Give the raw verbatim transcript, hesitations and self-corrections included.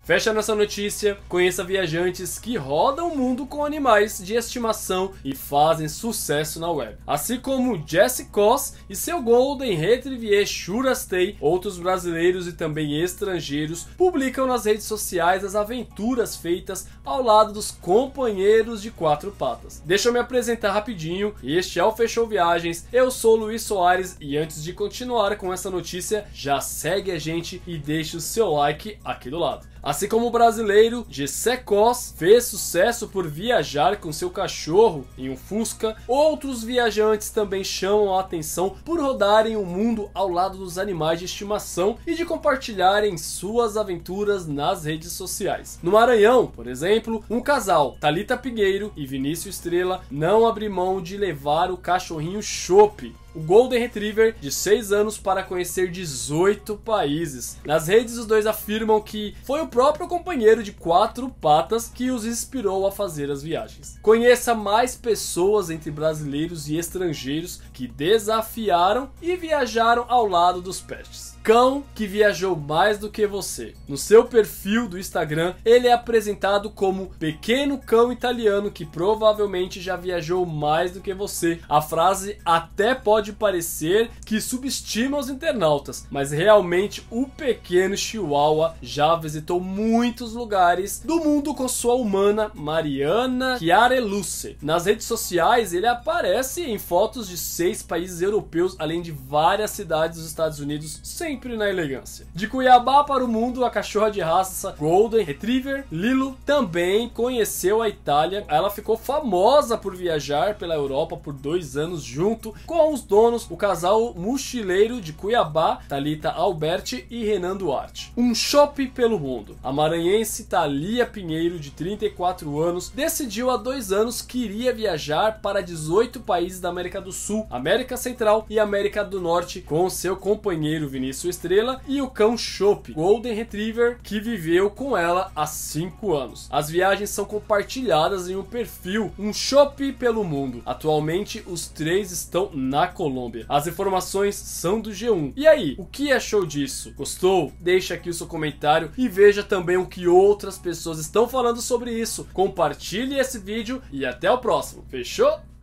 Fecha nessa notícia, conheça viajantes que rodam o mundo com animais de estimação e fazem sucesso na web. Assim como Jesse Koss e seu Golden Retriever Shurastei, outros brasileiros e também estrangeiros publicam nas redes sociais as aventuras feitas ao lado dos companheiros de quatro patas. Deixa eu me apresentar rapidinho, este é o Fechou Viagens, eu sou Luiz Soares e antes de continuar com essa notícia, já segue a gente e deixa o seu like aqui do lado. Assim como o brasileiro Jesse Koss fez sucesso por viajar com seu cachorro em um Fusca, outros viajantes também chamam a atenção por rodarem o mundo ao lado dos animais de estimação e de compartilharem suas aventuras nas redes sociais. No Maranhão, por exemplo, um casal, Thalita Pinheiro e Vinícius Estrela, não abre mão de levar o cachorrinho Chopp, o Golden Retriever de seis anos, para conhecer dezoito países. Nas redes os dois afirmam que foi o próprio companheiro de quatro patas que os inspirou a fazer as viagens. Conheça mais pessoas entre brasileiros e estrangeiros que desafiaram e viajaram ao lado dos pets. Cão que viajou mais do que você. No seu perfil do Instagram, ele é apresentado como pequeno cão italiano que provavelmente já viajou mais do que você. A frase até pode parecer que subestima os internautas, mas realmente o pequeno Chihuahua já visitou muitos lugares do mundo com sua humana Mariana Chiareluce. Nas redes sociais, ele aparece em fotos de seis países europeus, além de várias cidades dos Estados Unidos, sem sempre na elegância. De Cuiabá para o mundo, a cachorra de raça Golden Retriever Lilo também conheceu a Itália. Ela ficou famosa por viajar pela Europa por dois anos junto com os donos, o casal mochileiro de Cuiabá, Thalita Alberti e Renan Duarte. Um Chopp pelo mundo. A maranhense Thalia Pinheiro, de trinta e quatro anos, decidiu há dois anos que iria viajar para dezoito países da América do Sul, América Central e América do Norte com seu companheiro Vinícius Estrela e o cão Chopp, Golden Retriever, que viveu com ela há cinco anos. As viagens são compartilhadas em um perfil, um Chopp pelo mundo. Atualmente, os três estão na Colômbia. As informações são do G um. E aí, o que achou disso? Gostou? Deixa aqui o seu comentário e veja também o que outras pessoas estão falando sobre isso. Compartilhe esse vídeo e até o próximo. Fechou?